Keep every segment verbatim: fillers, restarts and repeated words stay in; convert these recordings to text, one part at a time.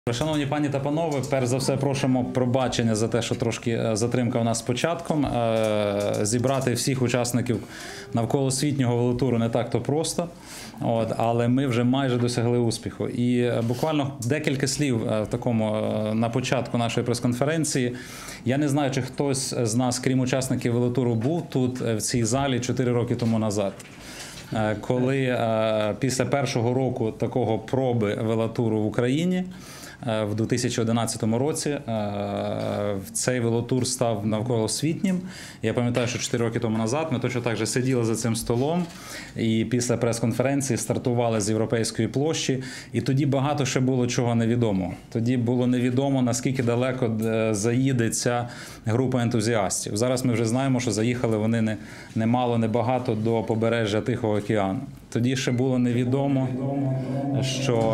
Шановні пані та панове, перш за все просимо пробачення за те, що трошки затримка у нас з початком. Зібрати всіх учасників навколосвітнього велотуру не так-то просто, от, але ми вже майже досягли успіху. І буквально декілька слів в такому, на початку нашої прес-конференції. Я не знаю, чи хтось з нас, крім учасників велотуру, був тут, в цій залі, чотири роки тому назад. Коли після першого року такого проби велотуру в Україні, в дві тисячі одинадцятому році цей велотур став навколосвітнім. Я пам'ятаю, що чотири роки тому назад ми точно так же сиділи за цим столом і після прес-конференції стартували з Європейської площі. І тоді багато ще було чого невідомого. Тоді було невідомо, наскільки далеко заїде ця група ентузіастів. Зараз ми вже знаємо, що заїхали вони не, не мало, не багато до побережжя Тихого океану. Тоді ще було невідомо, що...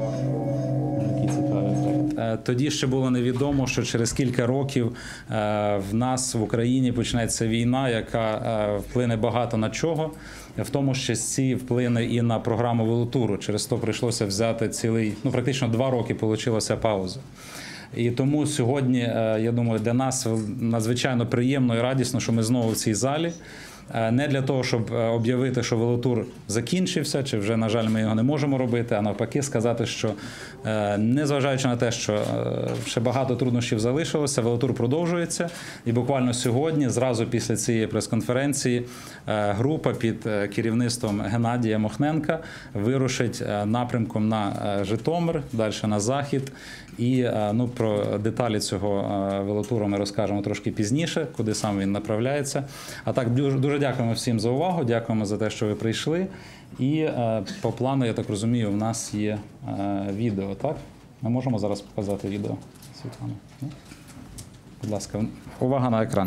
Тоді ще було невідомо, що через кілька років в нас в Україні почнеться війна, яка вплине багато на чого, в тому числі вплине і на програму велотуру. Через то прийшлося взяти цілий, ну практично два роки получилася пауза. І тому сьогодні, я думаю, для нас надзвичайно приємно і радісно, що ми знову в цій залі. Не для того, щоб об'явити, що велотур закінчився, чи вже, на жаль, ми його не можемо робити, а навпаки сказати, що незважаючи на те, що ще багато труднощів залишилося, велотур продовжується. І буквально сьогодні, зразу після цієї прес-конференції, група під керівництвом Геннадія Мохненка вирушить напрямком на Житомир, далі на захід. І ну, про деталі цього велотуру ми розкажемо трошки пізніше, куди саме він направляється. А так, дуже, дуже дякуємо всім за увагу, дякуємо за те, що ви прийшли. І по плану, я так розумію, у нас є відео, так? Ми можемо зараз показати відео, Світлана? Будь ласка, увага на екран.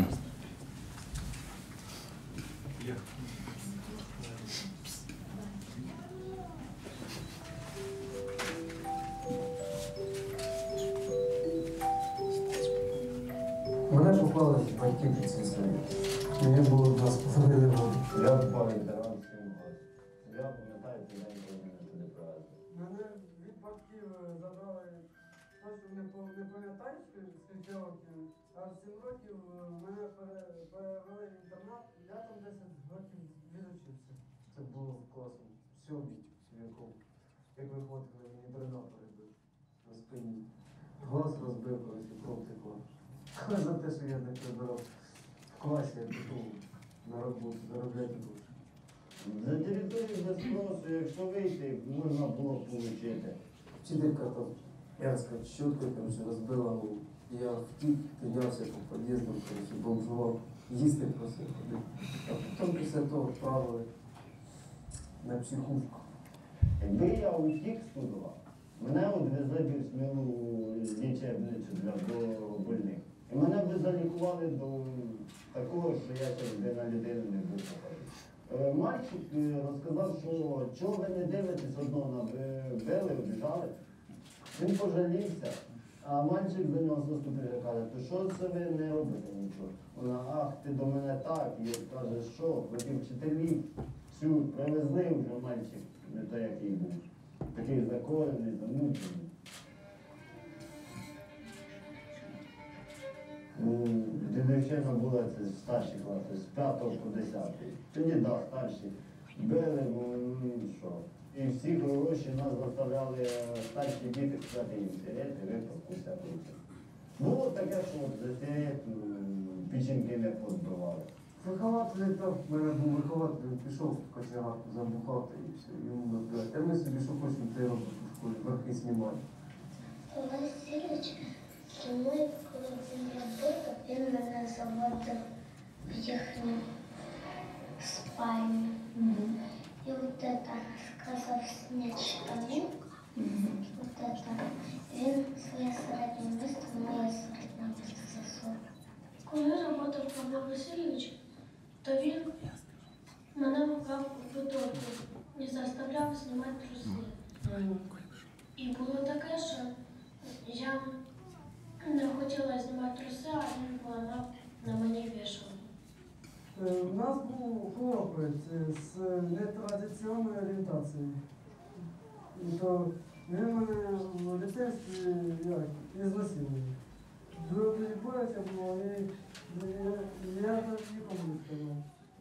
Мене поклали батьки під цей совіт. Мені було два з половиною роки. Я впав ветеран сім років. Я пам'ятаю, цей день, коли мене туди привезли. Мене від батьків забрали, точно не пам'ятаю, скільки років, аж сім років мене перевели в інтернат, я там десять років відучився. Це було класно. Сьомій віков. Як виходили, мені передав перебив на спині. Глаз розбив, колись і кров текла. За те, що я не прибирав в класі, я пішов на роботу, заробляти гроші. За територію без спросу, якщо вийти, можна було б отримати. Вчителька там, я сказав, щоткою там ще розбила голову. Я втік, піднявся по під'їздам, бомжував, їсти просив ходити. А потім після того відправили на психушку. Якби я утік з Тузова, мене відвезли б в смілу лічебницю для больних. І мене б залікували до такого, що я ще на людину не був похожий. Мальчик розказав, що чого ви не дивитесь одного на били, обіжали. Він пожалівся, а мальчик до нього заступив і каже, то що це ви не робите нічого? Вона, ах, ти до мене так, і каже, що, ви вчителі, всю привезли вже мальчик, не той, який був. Такий закорений, замучений. Дівчина була це старші класи, з п'ятого по десятий. Тоді, так, да, старші. Били, ну що. І всі гроші нас заставляли старші діти купити їм сигарети, випадку всяку. Було таке, що от за сигарету печінки не позбивали. Вихователь, так, в мене був вихователь, пішов в кочегарку, забухав і все, йому назвали. А ми собі що хочемо, те робимо в школі, верхи знімаємо. Олег Васильович, зимою, коли він робив, він мене заводив в їхню спальню. Mm-hmm. І от це сказав снять штани, mm-hmm. От це. Він своє середнє місто, моє середнє місто засунув. Коли роботав Павло Васильович, то він мене вклав у футболку і заставляв знімати труси. Mm-hmm. І було таке, що я не хотіла знімати труси, а він поламав на мені вішалку. У нас був хлопець з нетрадиційною орієнтацією. І то Він мене в дитинстві як, ізнасилував. Друге бояться було, і я, я так нікому не сказав.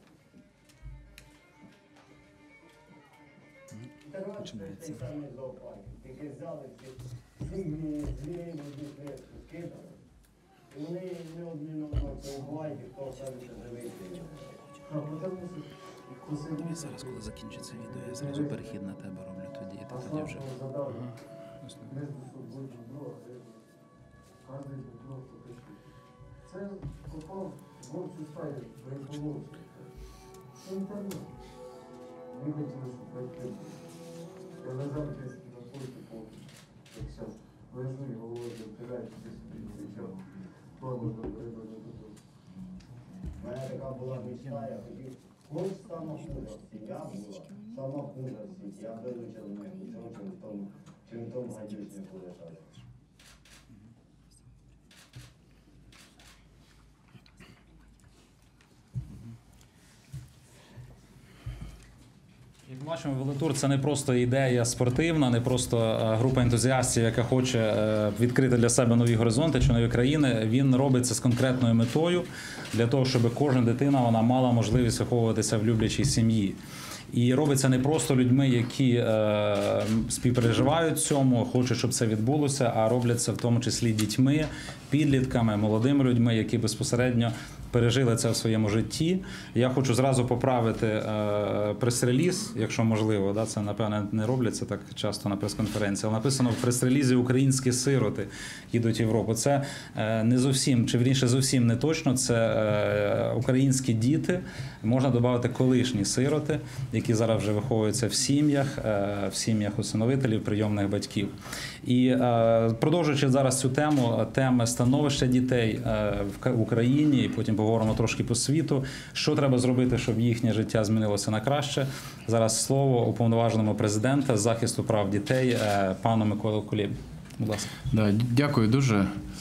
Починається. Тільки взяли всіх звірей в одну клетку скидали. І вони не одмінно це убивають, і хто останеться живий. А потім І зараз, коли закінчиться відео, я зразу перехід на тебе роблю тоді, і ти тоді вже. задав. Ага. Ясно. Между собою друга, кожен друг поточив. Це попав в вовчу стаю, боєполосу. Це інтернет. Ми хотіли, щоб батьки. Я лежав десь на пульті повністю. Як зараз лежу і головою запирають, десь собі кричав. Мама забрала на додому. У мене така була мечта, я хотів, хоч сама хуже сім'я була, сама хуже світ, я вилучив не хотів, чим в тому, чим в тому гадючнику лежати. Як бачимо, велотур – це не просто ідея спортивна, не просто е, група ентузіастів, яка хоче е, відкрити для себе нові горизонти чи нові країни. Він робиться з конкретною метою для того, щоб кожна дитина вона мала можливість виховуватися в люблячій сім'ї. І робиться не просто людьми, які е, співпереживають цьому, хочуть, щоб це відбулося, а робляться в тому числі дітьми, підлітками, молодими людьми, які безпосередньо пережили це в своєму житті. Я хочу зразу поправити е, прес-реліз, якщо можливо, да, це, напевне, не робляться так часто на прес-конференції, але написано в прес-релізі «Українські сироти їдуть в Європу». Це е, не зовсім, чи вірніше зовсім не точно, це е, українські діти, можна додати колишні сироти, які зараз вже виховуються в сім'ях, е, в сім'ях усиновителів, прийомних батьків. І е, продовжуючи зараз цю тему, теми становища дітей е, в Україні, і потім поговоримо трошки по світу, що треба зробити, щоб їхнє життя змінилося на краще. Зараз слово уповноваженому президента з захисту прав дітей е, пану Миколі Кулібі. Будь ласка. Да, дякую дуже.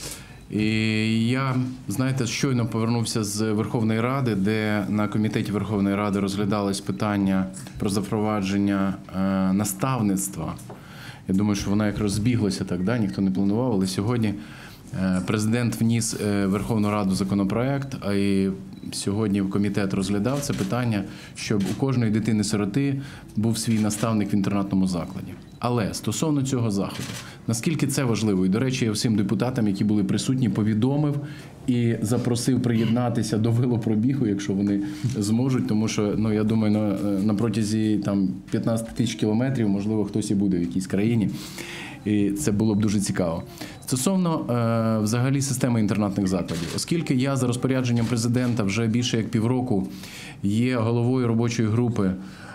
І я, знаєте, щойно повернувся з Верховної Ради, де на комітеті Верховної Ради розглядалось питання про запровадження е, наставництва. Я думаю, що воно як розбіглося так, да? Ніхто не планував, але сьогодні е, президент вніс в Верховну Раду законопроект, а і сьогодні комітет розглядав це питання, щоб у кожної дитини-сироти був свій наставник в інтернатному закладі. Але стосовно цього заходу, наскільки це важливо, і, до речі, я всім депутатам, які були присутні, повідомив і запросив приєднатися до велопробігу, якщо вони зможуть, тому що, ну, я думаю, на, на протязі там п'ятнадцять тисяч кілометрів, можливо, хтось і буде в якійсь країні, і це було б дуже цікаво. Стосовно е, взагалі системи інтернатних закладів, оскільки я за розпорядженням президента вже більше як півроку є головою робочої групи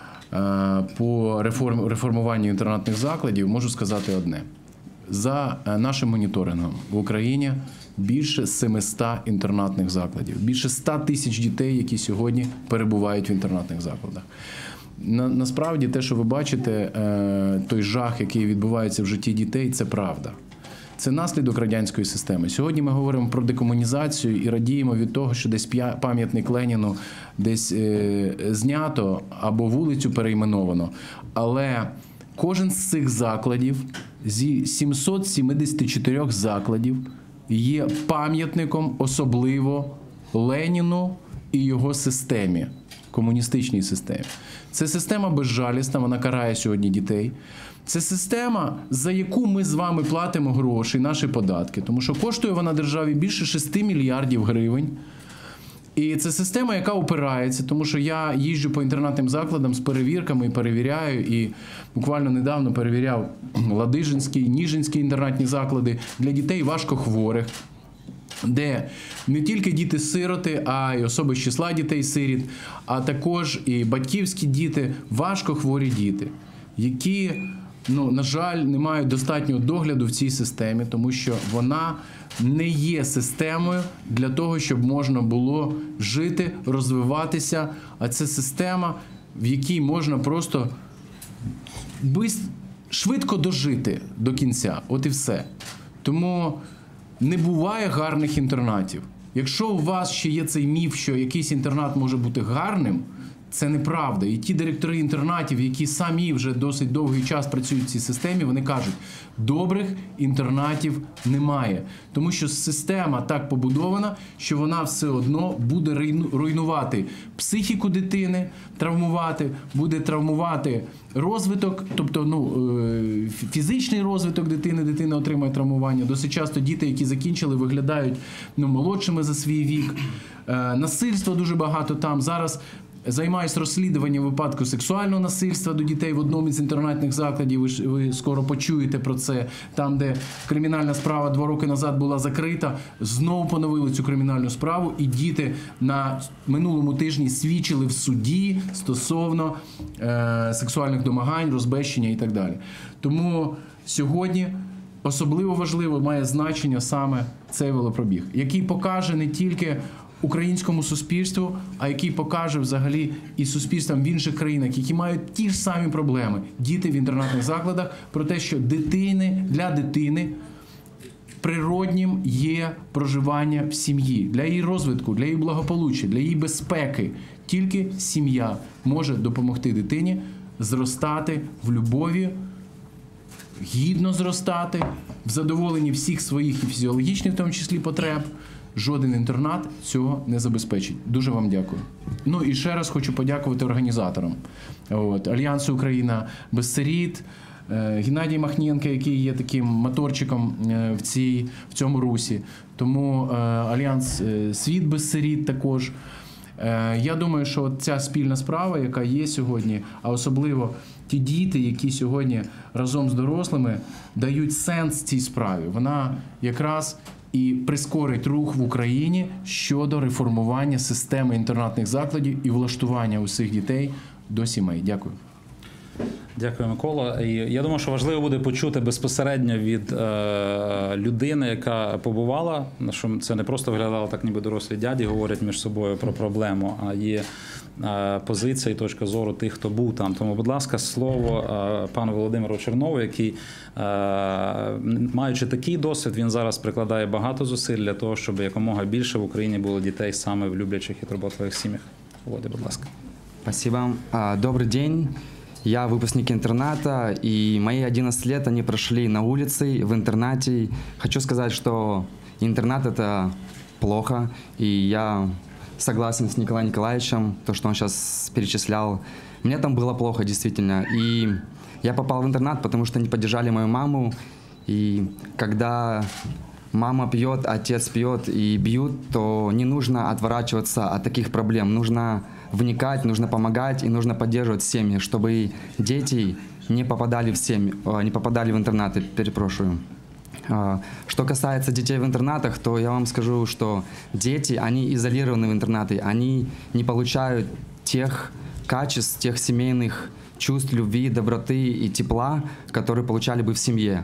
по реформ, реформуванню інтернатних закладів, можу сказати одне. За нашим моніторингом в Україні більше семисот інтернатних закладів, більше ста тисяч дітей, які сьогодні перебувають в інтернатних закладах. На, насправді, те, що ви бачите, той жах, який відбувається в житті дітей, це правда. Це наслідок радянської системи. Сьогодні ми говоримо про декомунізацію і радіємо від того, що десь пам'ятник Леніну десь е, знято або вулицю перейменовано. Але кожен з цих закладів, зі сімсот сімдесят чотири закладів, є пам'ятником особливо Леніну і його системі, комуністичній системі. Це система безжалісна, вона карає сьогодні дітей. Це система, за яку ми з вами платимо гроші, наші податки, тому що коштує вона державі більше шести мільярдів гривень. І це система, яка опирається, тому що я їжджу по інтернатним закладам з перевірками і перевіряю, і буквально недавно перевіряв Ладижинський, Ніжинський інтернатні заклади для дітей важкохворих, де не тільки діти-сироти, а й особи з числа дітей-сиріт, а також і батьківські діти, важкохворі діти, які, ну, на жаль, не мають достатнього догляду в цій системі, тому що вона не є системою для того, щоб можна було жити, розвиватися, а це система, в якій можна просто швидко дожити до кінця. От і все. Тому не буває гарних інтернатів. Якщо у вас ще є цей міф, що якийсь інтернат може бути гарним, Це неправда. І ті директори інтернатів, які самі вже досить довгий час працюють в цій системі, вони кажуть, добрих інтернатів немає. Тому що система так побудована, що вона все одно буде руйнувати психіку дитини, травмувати, буде травмувати розвиток, тобто ну, фізичний розвиток дитини, дитина отримує травмування. Досить часто діти, які закінчили, виглядають ну, молодшими за свій вік. Насильства дуже багато там. Зараз займаюся розслідуванням випадку сексуального насильства до дітей в одному з інтернатних закладів. Ви, ж, ви скоро почуєте про це. Там, де кримінальна справа два роки назад була закрита, знову поновили цю кримінальну справу. І діти на минулому тижні свідчили в суді стосовно е, сексуальних домагань, розбещення і так далі. Тому сьогодні особливо важливо має значення саме цей велопробіг, який покаже не тільки українському суспільству, а який покаже взагалі і суспільствам в інших країнах, які мають ті ж самі проблеми, діти в інтернатних закладах, про те, що дитини, для дитини природнім є проживання в сім'ї, для її розвитку, для її благополуччя, для її безпеки. Тільки сім'я може допомогти дитині зростати в любові, гідно зростати, в задоволенні всіх своїх і фізіологічних, в тому числі, потреб. Жоден інтернат цього не забезпечить. Дуже вам дякую. Ну і ще раз хочу подякувати організаторам. От, Альянсу Україна без сиріт, Геннадій Махненко, який є таким моторчиком в, цій, в цьому русі. Тому Альянс Світ без сиріт також. Я думаю, що ця спільна справа, яка є сьогодні, а особливо ті діти, які сьогодні разом з дорослими дають сенс цій справі, вона якраз і прискорить рух в Україні щодо реформування системи інтернатних закладів і влаштування усіх дітей до сімей. Дякую. Дякую, Микола. І я думаю, що важливо буде почути безпосередньо від е, людини, яка побувала, що це не просто виглядало так, ніби дорослі дяді говорять між собою про проблему, а є е, позиція і точка зору тих, хто був там. Тому, будь ласка, слово е, пану Володимиру Чернову, який, е, маючи такий досвід, він зараз прикладає багато зусиль для того, щоб якомога більше в Україні було дітей саме в люблячих і турботливих сім'ях. Володя, будь ласка. Спасибо. Добрый день. Я выпускник интерната, и мои одиннадцать лет они прошли на улице, в интернате. Хочу сказать, что интернат – это плохо, и я согласен с Николаем Николаевичем, то, что он сейчас перечислял. Мне там было плохо, действительно, и я попал в интернат, потому что они поддержали мою маму, и когда мама пьет, отец пьет и бьют, то не нужно отворачиваться от таких проблем, нужно вникать, нужно помогать и нужно поддерживать семьи, чтобы дети не попадали в семьи, не попадали в интернаты, перепрошую. Что касается детей в интернатах, то я вам скажу, что дети, они изолированы в интернаты, они не получают тех качеств, тех семейных чувств, любви, доброты и тепла, которые получали бы в семье.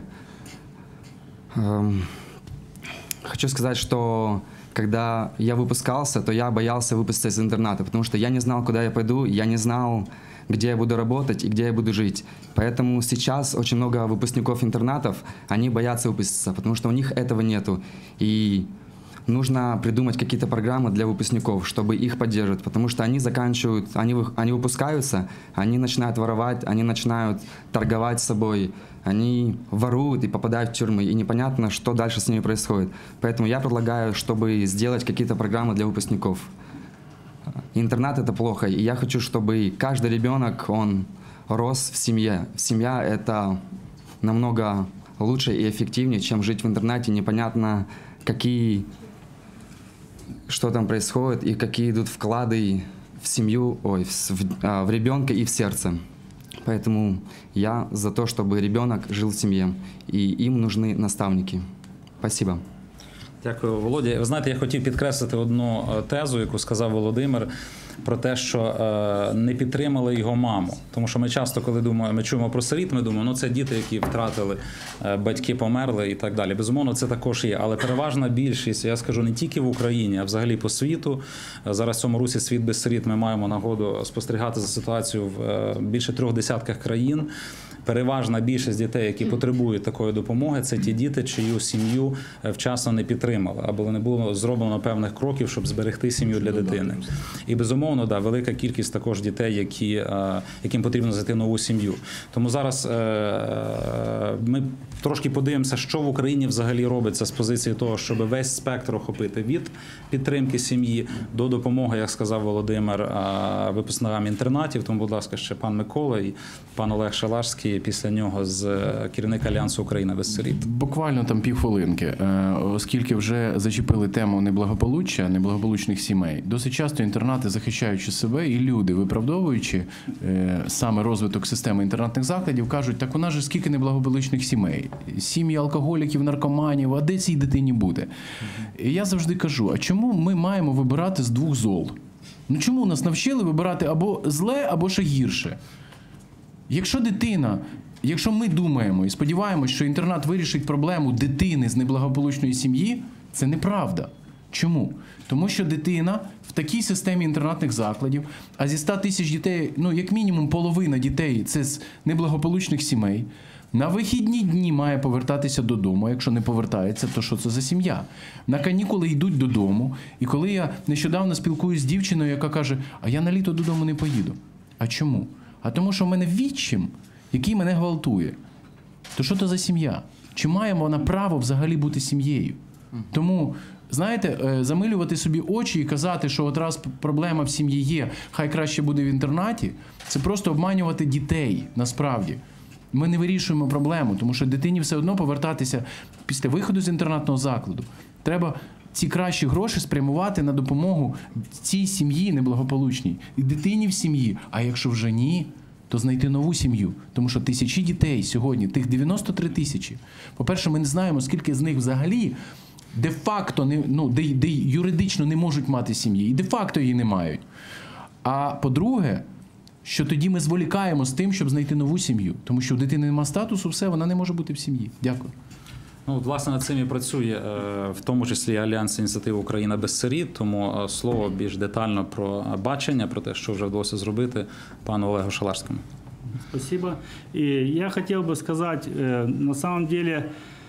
Хочу сказать, что когда я выпускался, то я боялся выпуститься из интерната, потому что я не знал, куда я пойду, я не знал, где я буду работать и где я буду жить. Поэтому сейчас очень много выпускников интернатов, они боятся выпуститься, потому что у них этого нету. И нужно придумать какие-то программы для выпускников, чтобы их поддерживать, потому что они заканчивают, они, они выпускаются, они начинают воровать, они начинают торговать собой, они воруют и попадают в тюрьмы, и непонятно, что дальше с ними происходит. Поэтому я предлагаю, чтобы сделать какие-то программы для выпускников. Интернат – это плохо, и я хочу, чтобы каждый ребенок, он рос в семье. Семья – это намного лучше и эффективнее, чем жить в интернате. Непонятно, какие, что там происходит и какие идут вклады в семью, ой, в, в, в ребенка и в сердце. Поэтому я за то, чтобы ребенок жил в семье, и им нужны наставники. Спасибо. Дякую, Володя. Ви знаєте, я хотів підкреслити одну тезу, яку сказав Володимир, про те, що не підтримали його маму. Тому що ми часто, коли думаємо, ми чуємо про сиріт, ми думаємо, ну це діти, які втратили, батьки померли і так далі. Безумовно, це також є. Але переважна більшість, я скажу, не тільки в Україні, а взагалі по світу. Зараз в цьому русі «Світ без сиріт» ми маємо нагоду спостерігати за ситуацією в більше трьох десятках країн. переважна більшість дітей, які потребують такої допомоги, це ті діти, чию сім'ю вчасно не підтримали, або не було зроблено певних кроків, щоб зберегти сім'ю для дитини. І, безумовно, да, велика кількість також дітей, які, яким потрібно знайти нову сім'ю. Тому зараз ми трошки подивимося, що в Україні взагалі робиться з позиції того, щоб весь спектр охопити від підтримки сім'ї до допомоги, як сказав Володимир, випускникам інтернатів. Тому, будь ласка, ще пан Микола і пан Олег Шалашський, після нього з керівник Альянсу Україна без сиріт. Буквально там півхвилинки, оскільки вже зачепили тему неблагополуччя, неблагополучних сімей. Досить часто інтернати, захищаючи себе, і люди, виправдовуючи саме розвиток системи інтернатних закладів, кажуть, так у нас же скільки неблагополучних сімей. Сім'ї алкоголіків, наркоманів, а де цій дитині буде? І я завжди кажу, а чому ми маємо вибирати з двох зол? Ну чому нас навчили вибирати або зле, або ще гірше? Якщо дитина, якщо ми думаємо і сподіваємось, що інтернат вирішить проблему дитини з неблагополучної сім'ї, це неправда. Чому? Тому що дитина в такій системі інтернатних закладів, а зі ста тисяч дітей, ну як мінімум половина дітей – це з неблагополучних сімей, на вихідні дні має повертатися додому, а якщо не повертається, то що це за сім'я? На канікули йдуть додому, і коли я нещодавно спілкуюсь з дівчиною, яка каже, а я на літо додому не поїду. А чому? А тому, що в мене відчим, який мене гвалтує. То що то за сім'я? Чи має вона право взагалі бути сім'єю? Тому, знаєте, замилювати собі очі і казати, що от раз проблема в сім'ї є, хай краще буде в інтернаті, це просто обманювати дітей, насправді. Ми не вирішуємо проблему, тому що дитині все одно повертатися після виходу з інтернатного закладу. Треба ці кращі гроші спрямувати на допомогу цій сім'ї неблагополучній. І дитині в сім'ї. А якщо вже ні, то знайти нову сім'ю. Тому що тисячі дітей сьогодні, тих дев'яносто три тисячі. По-перше, ми не знаємо, скільки з них взагалі де-факто, не, ну, де, де юридично не можуть мати сім'ї. І де-факто її не мають. А по-друге, що тоді ми зволікаємо з тим, щоб знайти нову сім'ю. Тому що у дитини немає статусу, все, вона не може бути в сім'ї. Дякую. Ну, власне, над цим і працює, в тому числі Альянс ініціативи «Україна без сиріт», тому слово більш детально про бачення, про те, що вже вдалося зробити, пану Олегу Шалашському. Спасибо. И я хотел бы сказать, на самом деле,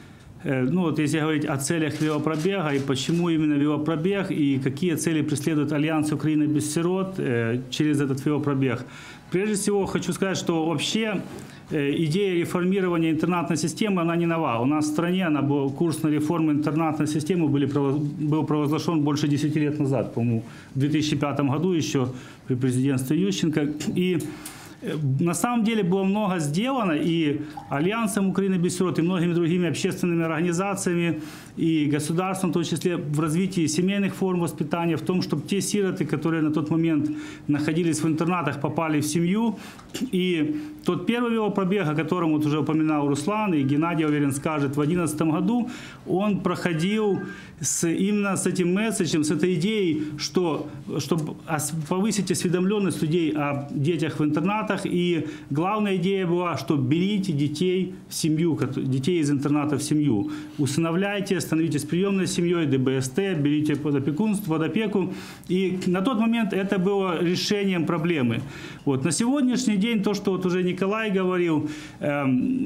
ну вот если говорить о целях велопробега и почему именно велопробег и какие цели преследует Альянс Украины без сирот через этот велопробег. Прежде всего хочу сказать, что вообще идея реформирования интернатной системы, она не нова. У нас в стране она был, курс на реформу интернатной системы были, был провозглашен больше десяти лет назад, по-моему, в две тысячи пятом году еще при президентстве Ющенко. И на самом деле было много сделано и Альянсом Украины без сирот, и многими другими общественными организациями, и государством, в том числе в развитии семейных форм воспитания, в том, чтобы те сироты, которые на тот момент находились в интернатах, попали в семью. И тот первый велопробег, о котором вот уже упоминал Руслан, и Геннадий, уверен, скажет, в две тысячи одиннадцатом году он проходил с, именно с этим месседжем, с этой идеей, что, чтобы повысить осведомленность людей о детях в интернатах. И главная идея была, что берите детей в семью, детей из интерната в семью, усыновляйте, становитесь приемной семьей, ДБСТ, берите под опекунство, под опеку. И на тот момент это было решением проблемы. Вот. На сегодняшний день, то, что вот уже Николай говорил, э,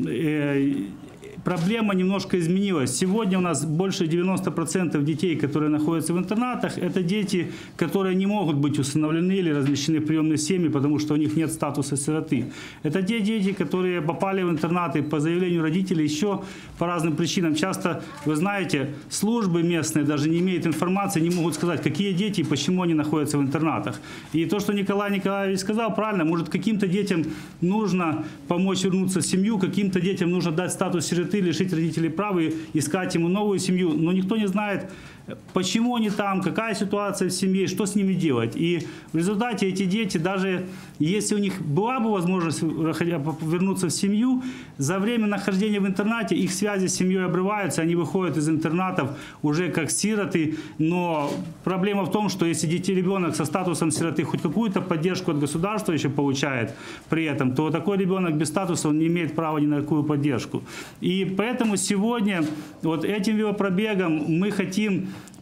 э, проблема немножко изменилась. Сегодня у нас больше девяноста процентов детей, которые находятся в интернатах, это дети, которые не могут быть усыновлены или размещены в приемные семьи, потому что у них нет статуса сироты. Это те дети, которые попали в интернаты по заявлению родителей еще по разным причинам. Часто, вы знаете, службы местные даже не имеют информации, не могут сказать, какие дети и почему они находятся в интернатах. И то, что Николай Николаевич сказал, правильно, может, каким-то детям нужно помочь вернуться в семью, каким-то детям нужно дать статус сироты, лишить родителей права и искать ему новую семью, но никто не знает, почему они там, какая ситуация в семье, что с ними делать. И в результате эти дети, даже если у них была бы возможность вернуться в семью, за время нахождения в интернате их связи с семьей обрываются, они выходят из интернатов уже как сироты. Но проблема в том, что если дети, ребенок со статусом сироты хоть какую-то поддержку от государства еще получает при этом, то такой ребенок без статуса он не имеет права ни на какую поддержку. И поэтому сегодня вот этим велопробегом мы хотим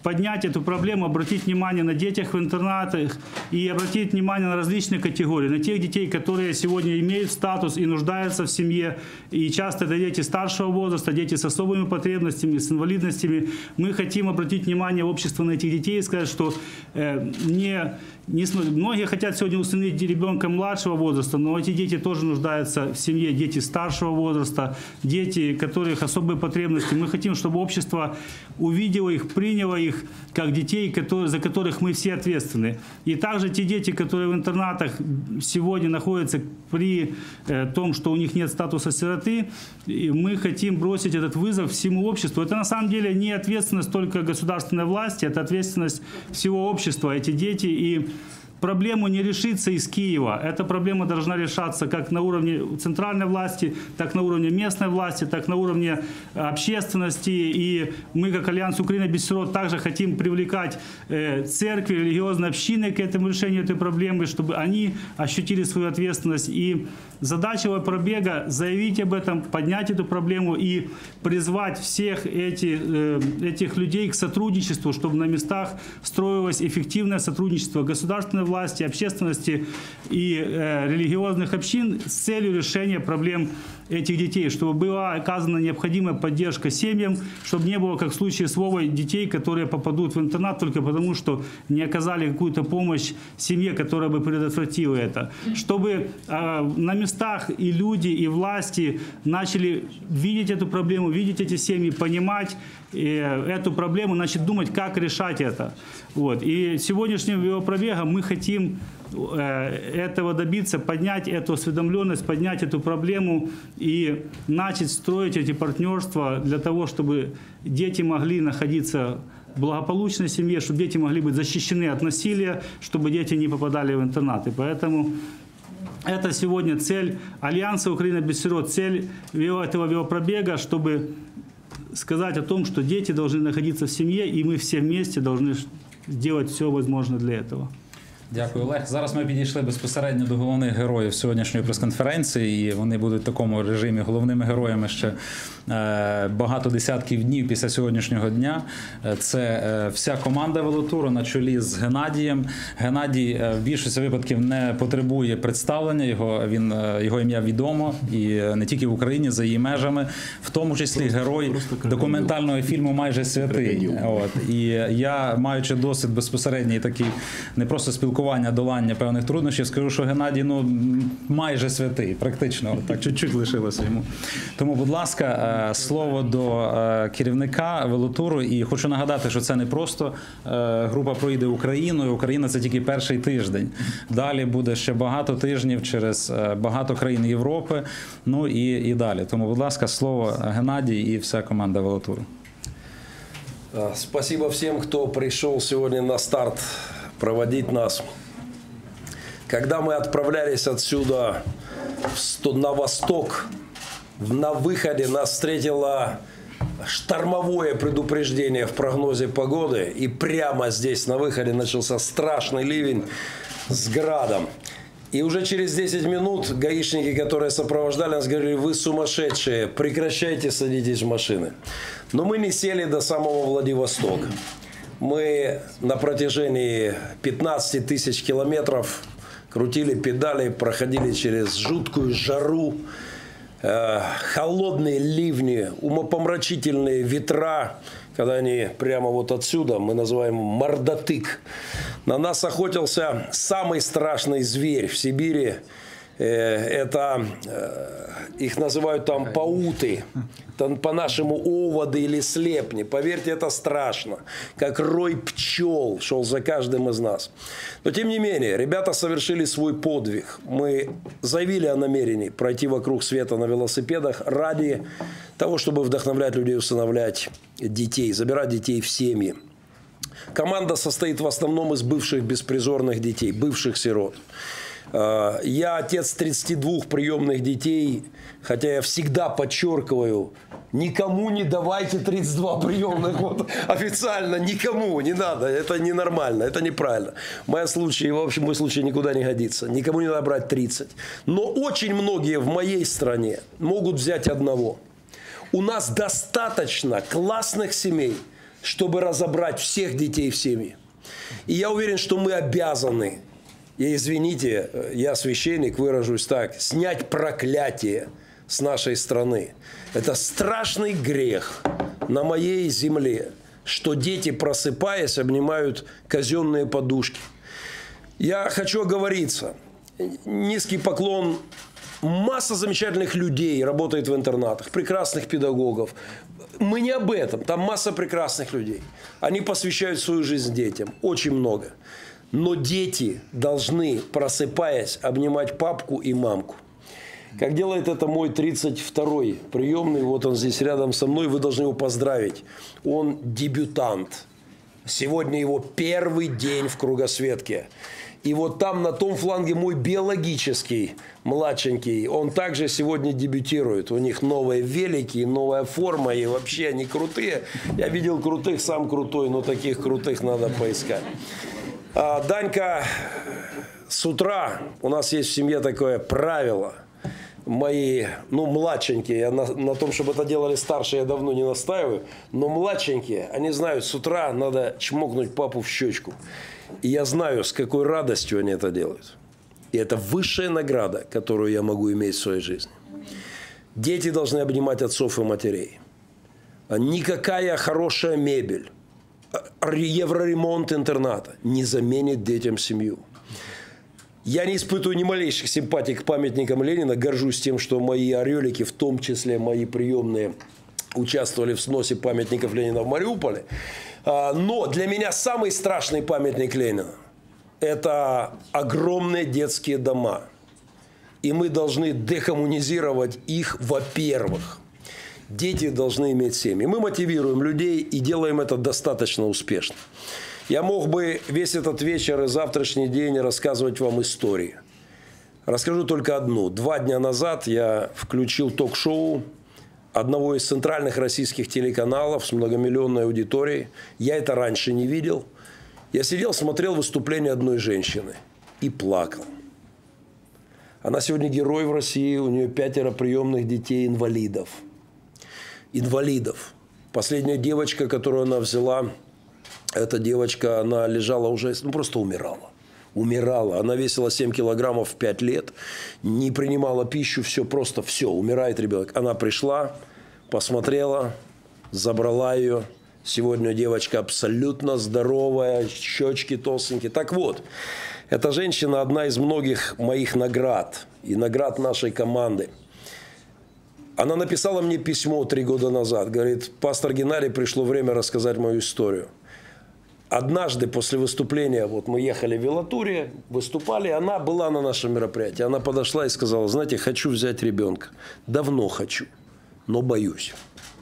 поднять эту проблему, обратить внимание на детях в интернатах и обратить внимание на различные категории, на тех детей, которые сегодня имеют статус и нуждаются в семье, и часто это дети старшего возраста, дети с особыми потребностями, с инвалидностями. Мы хотим обратить внимание общества на этих детей и сказать, что э, не, не, многие хотят сегодня усыновить ребенка младшего возраста, но эти дети тоже нуждаются в семье, дети старшего возраста, дети, у которых особые потребности. Мы хотим, чтобы общество увидело их, приняло их как детей, которые, за которых мы все ответственны. И также те дети, которые в интернатах сегодня находятся при э, том, что у них нет статуса сироты, и мы хотим бросить этот вызов всему обществу. Это на самом деле не ответственность только государственной власти, это ответственность всего общества, эти дети. И проблема не решится из Киева. Эта проблема должна решаться как на уровне центральной власти, так на уровне местной власти, так на уровне общественности. И мы, как Альянс Украина без сирот, также хотим привлекать э, церкви, религиозные общины к этому решению этой проблемы, чтобы они ощутили свою ответственность. И задача велопробега — заявить об этом, поднять эту проблему и призвать всех эти, э, этих людей к сотрудничеству, чтобы на местах строилось эффективное сотрудничество государственной власти, общественности и э, религиозных общин с целью решения проблем этих детей, чтобы была оказана необходимая поддержка семьям, чтобы не было, как в случае с Вовой, детей, которые попадут в интернат только потому, что не оказали какую-то помощь семье, которая бы предотвратила это. Чтобы э, на местах и люди, и власти начали видеть эту проблему, видеть эти семьи, понимать э, эту проблему, начать думать, как решать это. Вот. И сегодняшним велопробегом мы хотим этого добиться, поднять эту осведомленность, поднять эту проблему и начать строить эти партнерства для того, чтобы дети могли находиться в благополучной семье, чтобы дети могли быть защищены от насилия, чтобы дети не попадали в интернаты. Поэтому это сегодня цель Альянса Украина без сирот, цель этого велопробега, чтобы сказать о том, что дети должны находиться в семье, и мы все вместе должны сделать все возможное для этого. Дякую, Олег. Зараз ми підійшли безпосередньо до головних героїв сьогоднішньої прес-конференції, і вони будуть в такому режимі головними героями ще багато десятків днів після сьогоднішнього дня. Це вся команда велотуру на чолі з Геннадієм. Геннадій в більшості випадків не потребує представлення, його, він, його ім'я відомо, і не тільки в Україні, за її межами, в тому числі герой документального фільму «Майже святий». От. І я, маючи досвід безпосередній такий, не просто спілкування, долання певних труднощів, скажу, що Геннадій, ну, майже святий, практично, так, чуть-чуть лишилося йому. Тому, будь ласка, слово до керівника велотуру. І хочу нагадати, що це не просто група пройде Україною. Україна – це тільки перший тиждень. Далі буде ще багато тижнів через багато країн Європи, ну і, і далі. Тому, будь ласка, слово Геннадій і вся команда велотуру. Спасибо всем, кто пришел сегодня на старт проводить нас. Когда мы отправлялись отсюда на восток, на выходе нас встретило штормовое предупреждение в прогнозе погоды. И прямо здесь на выходе начался страшный ливень с градом. И уже через десять минут гаишники, которые сопровождали нас, говорили: вы сумасшедшие, прекращайте, садитесь в машины. Но мы не сели до самого Владивостока. Мы на протяжении пятнадцати тысяч километров крутили педали, проходили через жуткую жару, э, холодные ливни, умопомрачительные ветра, когда они прямо вот отсюда, мы называем мордотык. На нас охотился самый страшный зверь в Сибири. Это, их называют там пауты, по-нашему оводы или слепни. Поверьте, это страшно, как рой пчел шел за каждым из нас. Но тем не менее, ребята совершили свой подвиг. Мы заявили о намерении пройти вокруг света на велосипедах ради того, чтобы вдохновлять людей, усыновлять детей, забирать детей в семьи. Команда состоит в основном из бывших беспризорных детей, бывших сирот. Я отец тридцати двух приемных детей, хотя я всегда подчеркиваю, никому не давайте тридцать два приемных, вот, официально никому не надо, это ненормально, это неправильно. В моем случае, в общем, мой случай никуда не годится, никому не надо брать тридцать. Но очень многие в моей стране могут взять одного. У нас достаточно классных семей чтобы разобрать всех детей в семье. И я уверен, что мы обязаны, и извините, я священник, выражусь так, снять проклятие с нашей страны. Это страшный грех на моей земле, что дети, просыпаясь, обнимают казенные подушки. Я хочу оговориться. Низкий поклон. Масса замечательных людей работает в интернатах, прекрасных педагогов. Мы не об этом. Там масса прекрасных людей. Они посвящают свою жизнь детям. Очень много. Но дети должны, просыпаясь, обнимать папку и мамку. Как делает это мой тридцать второй приемный, вот он здесь рядом со мной, вы должны его поздравить. Он дебютант. Сегодня его первый день в кругосветке. И вот там на том фланге мой биологический младшенький, он также сегодня дебютирует. У них новые велики, новая форма, и вообще они крутые. Я видел крутых, сам крутой, но таких крутых надо поискать. А, Данька, с утра у нас есть в семье такое правило. Мои, ну, младшенькие, я на, на том, чтобы это делали старшие, я давно не настаиваю, но младшенькие, они знают, с утра надо чмокнуть папу в щечку. И я знаю, с какой радостью они это делают. И это высшая награда, которую я могу иметь в своей жизни. Дети должны обнимать отцов и матерей. Никакая хорошая мебель, евроремонт интерната не заменит детям семью. Я не испытываю ни малейших симпатий к памятникам Ленина. Горжусь тем, что мои орелики, в том числе мои приемные, участвовали в сносе памятников Ленина в Мариуполе. Но для меня самый страшный памятник Ленина – это огромные детские дома. И мы должны декоммунизировать их, во-первых. Дети должны иметь семьи. Мы мотивируем людей и делаем это достаточно успешно. Я мог бы весь этот вечер и завтрашний день рассказывать вам истории. Расскажу только одну. Два дня назад я включил ток-шоу одного из центральных российских телеканалов с многомиллионной аудиторией. Я это раньше не видел. Я сидел, смотрел выступление одной женщины и плакал. Она сегодня герой в России, у нее пятеро приемных детей-инвалидов. Инвалидов. Последняя девочка, которую она взяла, эта девочка, она лежала уже, ну просто умирала. Умирала. Она весила семь килограммов в пять лет, не принимала пищу, все, просто все, умирает ребенок. Она пришла, посмотрела, забрала ее. Сегодня девочка абсолютно здоровая, щечки толстенькие. Так вот, эта женщина одна из многих моих наград и наград нашей команды. Она написала мне письмо три года назад. Говорит, пастор Геннадий, пришло время рассказать мою историю. Однажды после выступления, вот мы ехали в велотуре, выступали, она была на нашем мероприятии. Она подошла и сказала, знаете, хочу взять ребенка. Давно хочу, но боюсь.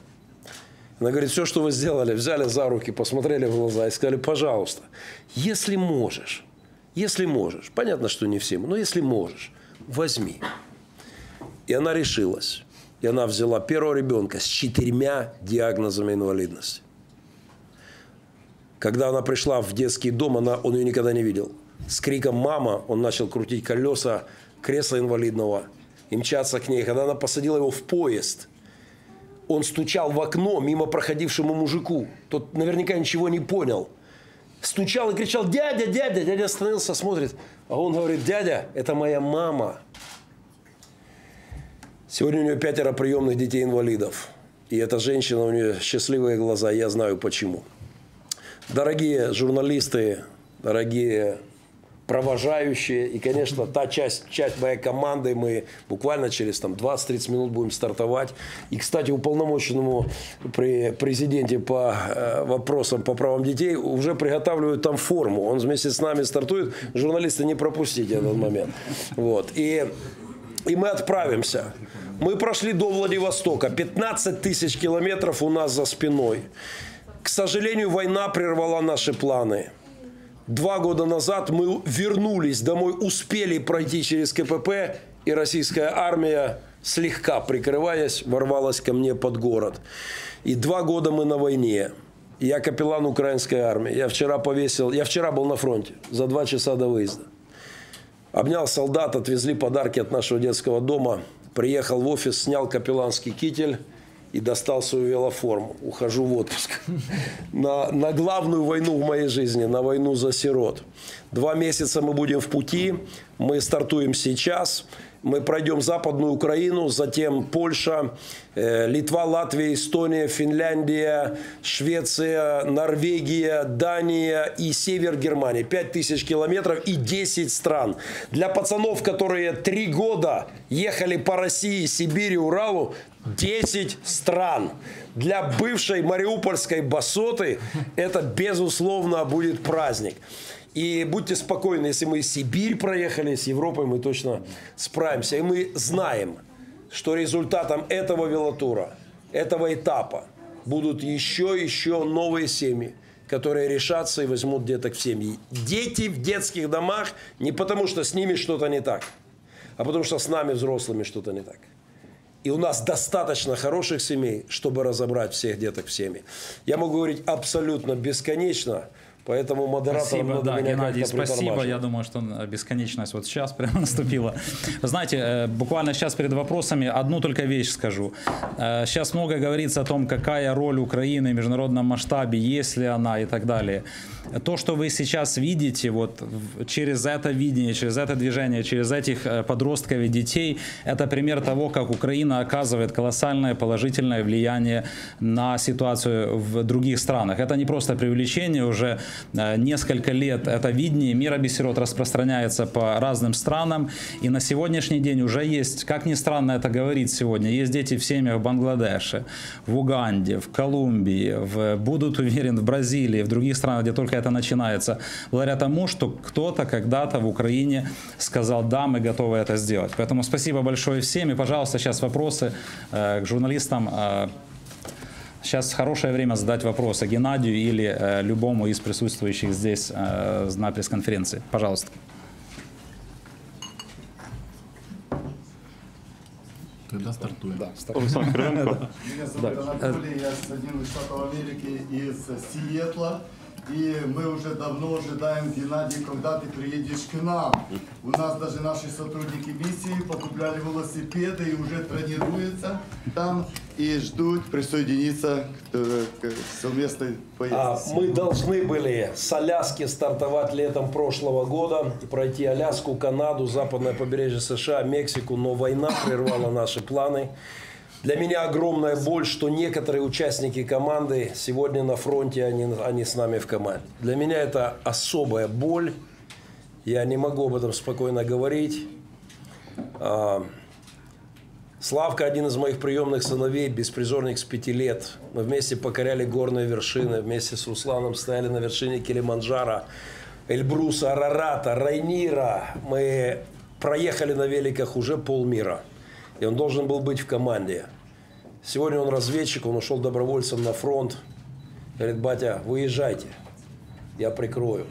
Она говорит, все, что вы сделали, взяли за руки, посмотрели в глаза и сказали, пожалуйста, если можешь, если можешь, понятно, что не всем, но если можешь, возьми. И она решилась. И она взяла первого ребенка с четырьмя диагнозами инвалидности. Когда она пришла в детский дом, она, он ее никогда не видел. С криком «мама» он начал крутить колеса кресла инвалидного и мчаться к ней. Когда она посадила его в поезд, он стучал в окно мимо проходившему мужику. Тот наверняка ничего не понял. Стучал и кричал «дядя, дядя!» Дядя остановился, смотрит. А он говорит «дядя, это моя мама». Сегодня у нее пятеро приемных детей-инвалидов. И эта женщина, у нее счастливые глаза, я знаю почему. Дорогие журналисты, дорогие провожающие, и, конечно, та часть, часть моей команды, мы буквально через там, двадцать-тридцать минут будем стартовать. И, кстати, уполномоченному при президенте по э, вопросам по правам детей уже приготавливают там форму. Он вместе с нами стартует. Журналисты, не пропустите этот момент. Вот. И, и мы отправимся. Мы прошли до Владивостока. пятнадцать тысяч километров у нас за спиной. К сожалению, война прервала наши планы. Два года назад мы вернулись домой, успели пройти через ка пэ пэ, и российская армия, слегка прикрываясь, ворвалась ко мне под город. И два года мы на войне. Я капеллан украинской армии. Я вчера повесил, я вчера был на фронте за два часа до выезда. Обнял солдат, отвезли подарки от нашего детского дома. Приехал в офис, снял капелланский китель и достал свою велоформу. Ухожу в отпуск. На, на главную войну в моей жизни, на войну за сирот. Два месяца мы будем в пути. Мы стартуем сейчас. Мы пройдем Западную Украину, затем Польша, э, Литва, Латвия, Эстония, Финляндия, Швеция, Норвегия, Дания и север Германии. Пять тысяч километров и десять стран. Для пацанов, которые три года ехали по России, Сибири, Уралу, десять стран. Для бывшей мариупольской басоты это, безусловно, будет праздник. И будьте спокойны, если мы Сибирь проехали, с Европой мы точно справимся. И мы знаем, что результатом этого велотура, этого этапа будут еще и еще новые семьи, которые решатся и возьмут деток в семьи. Дети в детских домах не потому, что с ними что-то не так, а потому что с нами, взрослыми, что-то не так. И у нас достаточно хороших семей, чтобы разобрать всех деток в семьи. Я могу говорить абсолютно бесконечно. Поэтому модератор спасибо, да, меня Геннадий, спасибо. Я думаю, что бесконечность вот сейчас прямо наступила. Знаете, буквально сейчас перед вопросами одну только вещь скажу. Сейчас много говорится о том, какая роль Украины в международном масштабе, есть ли она и так далее. То, что вы сейчас видите, вот через это видение, через это движение, через этих подростков и детей, это пример того, как Украина оказывает колоссальное положительное влияние на ситуацию в других странах. Это не просто привлечение, уже несколько лет это видение «Мира без сирот» распространяется по разным странам, и на сегодняшний день уже есть, как ни странно это говорить сегодня, есть дети в семьях в Бангладеше, в Уганде, в Колумбии, в, будут, уверен, в Бразилии, в других странах, где только это начинается, благодаря тому, что кто-то когда-то в Украине сказал: да, мы готовы это сделать. Поэтому спасибо большое всем, и, пожалуйста, сейчас вопросы э, к журналистам. Э, Сейчас хорошее время задать вопросы Геннадию или э, любому из присутствующих здесь э, на пресс-конференции. Пожалуйста. Тогда стартуем. Да, Олександр Кривенко. Меня зовут Анатолий, я с Соединенных Штатов Америки, из Сиэтла. И мы уже давно ожидаем, Геннадий, когда ты приедешь к нам. У нас даже наши сотрудники миссии покупляли велосипеды и уже тренируются там и ждут присоединиться к, к совместной поездке. А, мы должны были с Аляски стартовать летом прошлого года, пройти Аляску, Канаду, западное побережье США, Мексику, но война прервала наши планы. Для меня огромная боль, что некоторые участники команды сегодня на фронте, они, они с нами в команде. Для меня это особая боль. Я не могу об этом спокойно говорить. Славка, один из моих приемных сыновей, беспризорник с пяти лет. Мы вместе покоряли горные вершины, вместе с Русланом стояли на вершине Килиманджаро, Эльбруса, Арарата, Райнира. Мы проехали на великах уже полмира. И он должен был быть в команде. Сегодня он разведчик, он ушел добровольцем на фронт. Говорит: батя, выезжайте, я прикрою.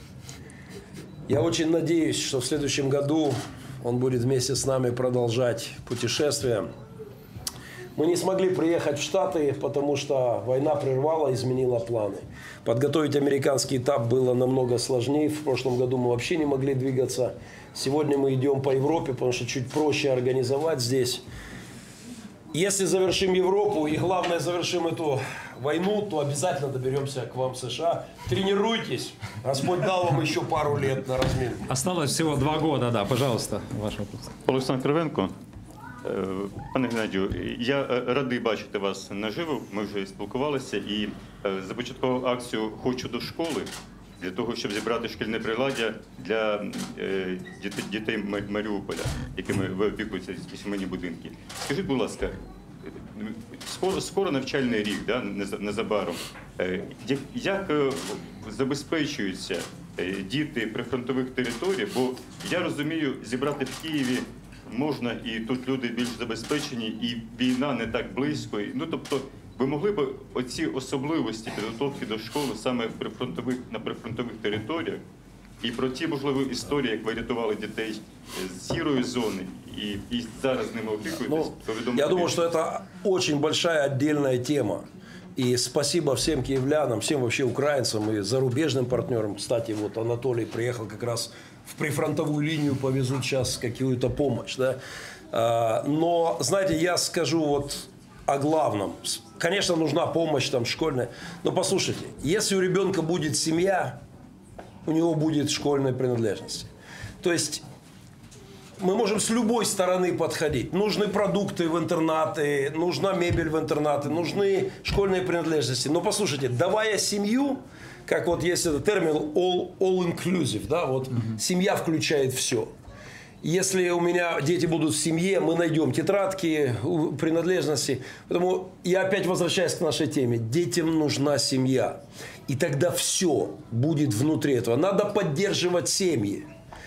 Я очень надеюсь, что в следующем году он будет вместе с нами продолжать путешествие. Мы не смогли приехать в Штаты, потому что война прервала, изменила планы. Подготовить американский этап было намного сложнее. В прошлом году мы вообще не могли двигаться. Сегодня мы идем по Европе, потому что чуть проще организовать здесь. Если завершим Европу и, главное, завершим эту войну, то обязательно доберемся к вам в США. Тренируйтесь. Господь дал вам еще пару лет на разминку. Осталось всего два года, да, пожалуйста, ваш вопрос. Олександр Кривенко. Пане Геннадію, я радий бачити вас наживо, ми вже спілкувалися і започаткував акцію «Хочу до школи» для того, щоб зібрати шкільне приладдя для дітей Маріуполя, якими опікуються сімейні будинки. Скажіть, будь ласка, скоро, скоро навчальний рік, да, незабаром. Як забезпечуються діти прифронтових територій? Бо я розумію, зібрати в Києві можна, і тут люди більш забезпечені, і війна не так близько. Ну, тобто, ви могли б оці особливості підготовки до школи саме в прифронтових, на прифронтових територіях, і про ті, можливо, історії, як ви рятували дітей з сірої зони, і, і зараз з ними опікуєтесь, ну, я думаю, что это очень большая отдельная тема. И спасибо всем киевлянам, всем вообще украинцам и зарубежным партнерам. Кстати, вот Анатолий приехал как раз в прифронтовую линию, повезут сейчас какую-то помощь. Да? Но, знаете, я скажу вот о главном. Конечно, нужна помощь там школьная. Но послушайте, если у ребенка будет семья, у него будет школьная принадлежность. То есть мы можем с любой стороны подходить. Нужны продукты в интернаты, нужна мебель в интернаты, нужны школьные принадлежности. Но послушайте, давая семью, как вот есть этот термин all, all inclusive, да, вот mm-hmm. семья включает все. Если у меня дети будут в семье, мы найдем тетрадки, принадлежности. Поэтому я опять возвращаюсь к нашей теме. Детям нужна семья. И тогда все будет внутри этого. Надо поддерживать семьи,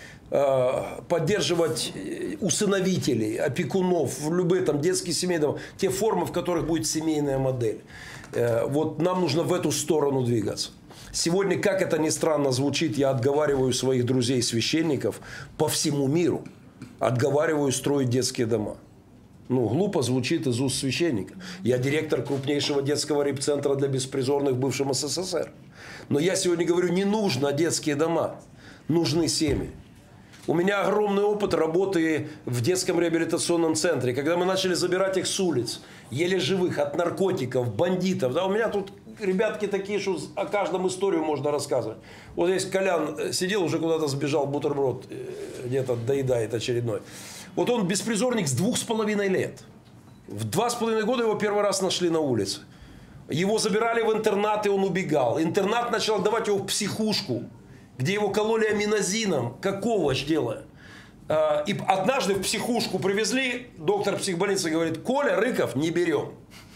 поддерживать усыновителей, опекунов, любые там детские семьи, там, те формы, в которых будет семейная модель. Вот нам нужно в эту сторону двигаться. Сегодня, как это ни странно звучит, я отговариваю своих друзей-священников по всему миру. Отговариваю строить детские дома. Ну, глупо звучит из уст священника. Я директор крупнейшего детского репцентра для беспризорных в бывшем СССР. Но я сегодня говорю, не нужно детские дома. Нужны семьи. У меня огромный опыт работы в детском реабилитационном центре. Когда мы начали забирать их с улиц, еле живых, от наркотиков, бандитов. Да, у меня тут ребятки такие, что о каждом историю можно рассказывать. Вот здесь Колян сидел, уже куда-то сбежал, бутерброд где-то доедает очередной. Вот он беспризорник с двух с половиной лет. В два с половиной года его первый раз нашли на улице. Его забирали в интернат, и он убегал. Интернат начал давать его в психушку, где его кололи аминозином, как овощ делая. И однажды в психушку привезли, доктор психбольницы говорит, Коля, Рыков не берем.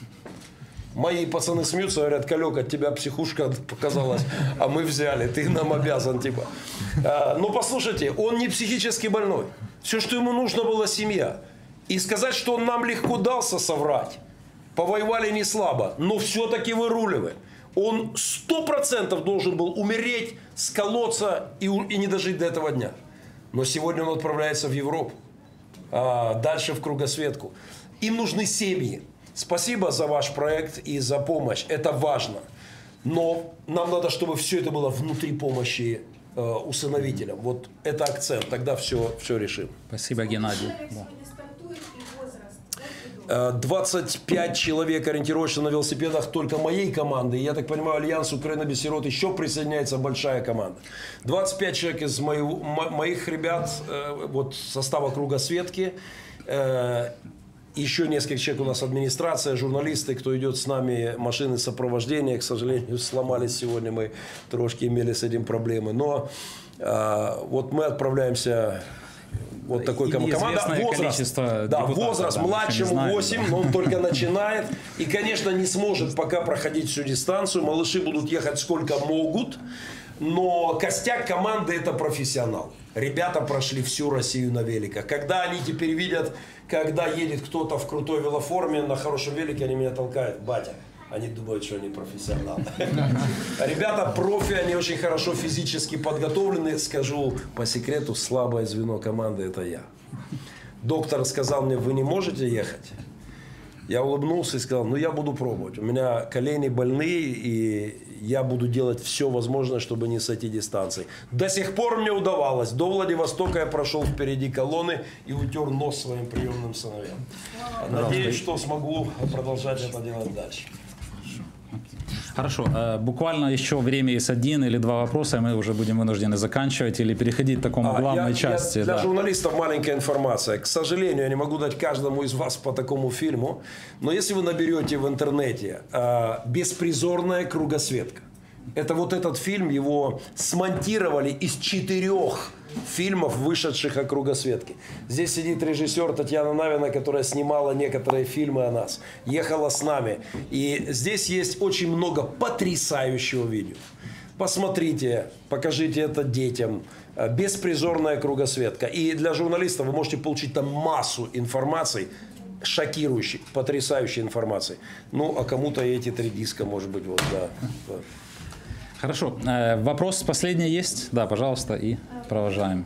Мои пацаны смеются, говорят, Колек, от тебя психушка показалась, а мы взяли, ты нам обязан, типа. Но послушайте, он не психически больной. Все, что ему нужно, была семья. И сказать, что он нам легко дался, соврать. Повоевали не слабо, но все-таки выруливаем. Он сто процентов должен был умереть, сколоться и, и не дожить до этого дня. Но сегодня он отправляется в Европу, а дальше в кругосветку. Им нужны семьи. Спасибо за ваш проект и за помощь. Это важно. Но нам надо, чтобы все это было внутри помощи э, усыновителям. Вот это акцент. Тогда все, все решим. Спасибо, Геннадий. двадцать пять человек ориентировочно на велосипедах только моей команды. Я так понимаю, Альянс Украина без сирот еще присоединяется большая команда. двадцать пять человек из моего, моих ребят, э, вот состава кругосветки. Э, Еще несколько человек у нас администрация, журналисты, кто идет с нами, машины сопровождения, к сожалению, сломались сегодня, мы трошки имели с этим проблемы. Но э, вот мы отправляемся, вот такой команда. Возраст, да, возраст да, младшему восемь, да. Но он только начинает. И, конечно, не сможет пока проходить всю дистанцию. Малыши будут ехать сколько могут. Но костяк команды – это профессионал. Ребята прошли всю Россию на великах. Когда они теперь видят, когда едет кто-то в крутой велоформе, на хорошем велике, они меня толкают. Батя, они думают, что они профессионалы. Ребята профи, они очень хорошо физически подготовлены. Скажу по секрету, слабое звено команды – это я. Доктор сказал мне, вы не можете ехать? Я улыбнулся и сказал, ну я буду пробовать. У меня колени больные, и я буду делать все возможное, чтобы не сойти дистанции. До сих пор мне удавалось. До Владивостока я прошел впереди колонны и утер нос своим приемным сыновьям. Надеюсь, что смогу продолжать это делать дальше. Хорошо. Буквально еще время есть один или два вопроса, и мы уже будем вынуждены заканчивать или переходить к такому а, главной я, части. Я, для да. журналистов маленькая информация. К сожалению, я не могу дать каждому из вас по такому фильму, но если вы наберете в интернете «Беспризорная кругосветка», это вот этот фильм, его смонтировали из четырех фильмов, вышедших о кругосветке. Здесь сидит режиссер Татьяна Навина, которая снимала некоторые фильмы о нас, ехала с нами. И здесь есть очень много потрясающего видео. Посмотрите, покажите это детям. Беспризорная кругосветка. И для журналистов вы можете получить там массу информации, шокирующей, потрясающей информации. Ну, а кому-то эти три диска, может быть, вот, да. Хорошо. Вопрос последний есть? Да, пожалуйста, и провожаем.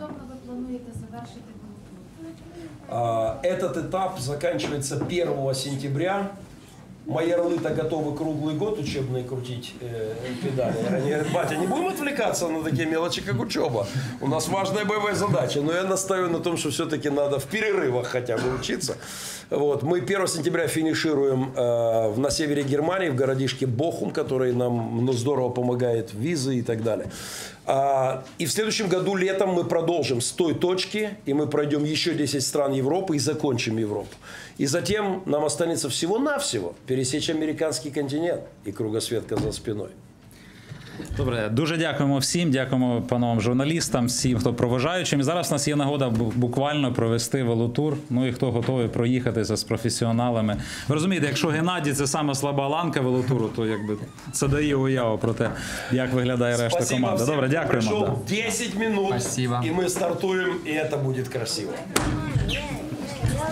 Этот этап заканчивается первого сентября. мои орлы-то готовы круглый год учебные крутить э, педали. Они говорят, батя, не будем отвлекаться на такие мелочи, как учеба. У нас важная боевая задача. Но я настаиваю на том, что все-таки надо в перерывах хотя бы учиться. Вот. Мы первого сентября финишируем э, на севере Германии, в городишке Бохум, который нам ну, здорово помогает, визы и так далее. А, и в следующем году летом мы продолжим с той точки, и мы пройдем еще десять стран Европы и закончим Европу. И затем нам останется всего-навсего пересечь американский континент и кругосветка за спиной. Добре, дуже дякуємо всім, дякуємо пановим журналістам, всім, хто проважаючим. І зараз у нас є нагода буквально провести велотур, ну і хто готовий проїхатися з професіоналами. Ви розумієте, якщо Геннадій – це саме слаба ланка велотуру, то якби це дає уяву про те, як виглядає решта Спасибо команди. всем, Добре, кто дякуємо. пришел. Да. десять минут, Спасибо. и мы стартуем, и это будет красиво.